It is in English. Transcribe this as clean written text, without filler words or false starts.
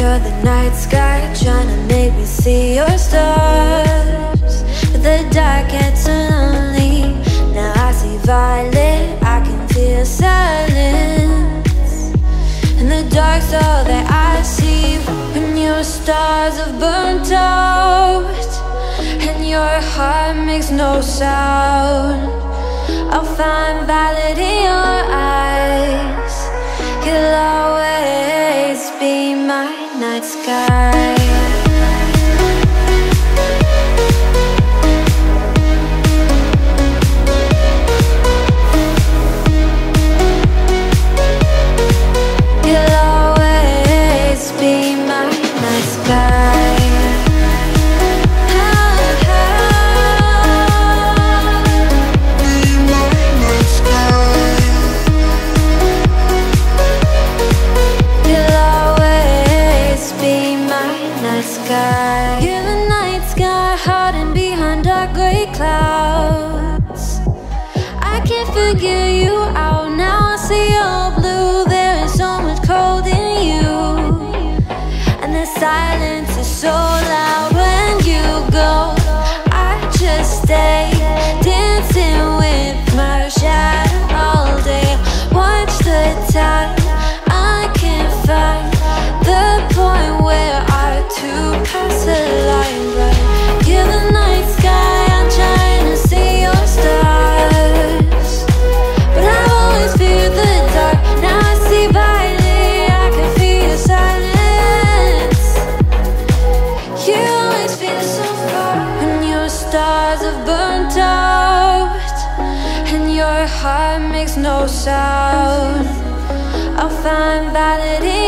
You're the night sky, trying to make me see your stars. But the dark gets so lonely. Now I see violet, I can feel silence. And the dark's all that I see. When your stars have burnt out and your heart makes no sound, I'll find violet in your eyes. You'll always be my night sky. You'll always be my night sky. You're the night sky, hiding behind dark gray clouds. I can't figure you out now. I see all blue, there is so much cold in you. And the silence is so loud when you go. I just stay dancing with my shadow all day. Watch the time, I can't find the point where to pass the line, but you're the night sky, I'm trying to see your stars. But I've always feared the dark, now I see violet, I can feel your silence. You always feel so far. When your stars have burnt out and your heart makes no sound, I'll find violet in